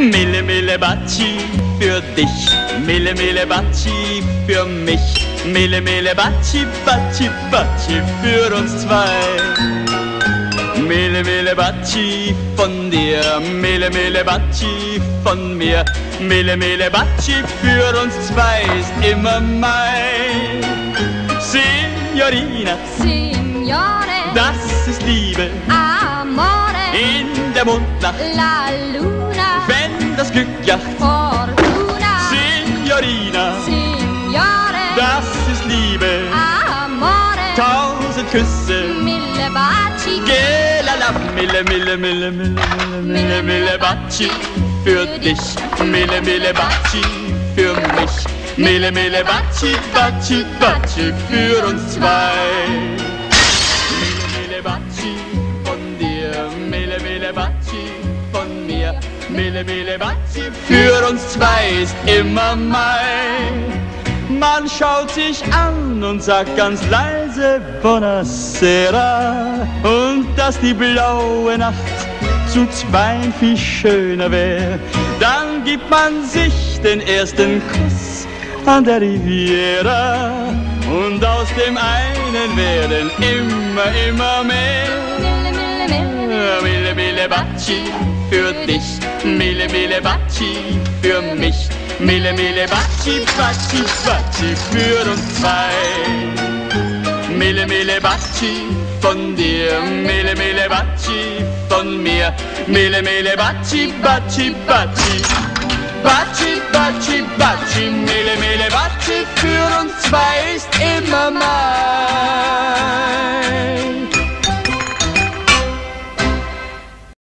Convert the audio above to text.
Mille, Mille, Batschi für dich, Mille, Mille, Batschi für mich, Mille, Mille, Batschi, Batschi, Batschi für uns zwei. Mille, Mille, Batschi von dir, Mille, Mille, Batschi von mir, Mille, Mille, Batschi für uns zwei ist immer mein. Signorina, Signore, das ist Liebe, amore, in der Mondnacht, la luna, wenn das Glück jacht. fortuna, Signorina, signore, das ist Liebe, amore, 1000 Küsse, mille baci, gelala, Mille, Mille, Mille, Mille, Mille, Mille, Mille, Batschi für dich, Mille, Mille, Batschi für mich, Mille, Mille, Batschi, Batschi, Batschi für uns zwei. Mille, Mille, Batschi von dir, Mille, Mille, Batschi von mir, Mille, Mille, Batschi für uns zwei ist immer mein. Man schaut sich an und sagt ganz leise Buonasera, und dass die blaue Nacht zu zweien viel schöner wäre. Dann gibt man sich den ersten Kuss an der Riviera, und aus dem einen werden immer mehr. Mille, Mille, Batschi für dich, Mille, Mille, Batschi für mich, Mille, Mille, Batschi, Batschi, Batschi für uns zwei. Mille, Mille, Batschi von dir, Mille, Mille, Batschi von mir, Mille, Mille, Batschi, Batschi, Batschi, Batschi, Batschi, Batschi, Mille, Mille, Batschi für uns zwei ist immer mein.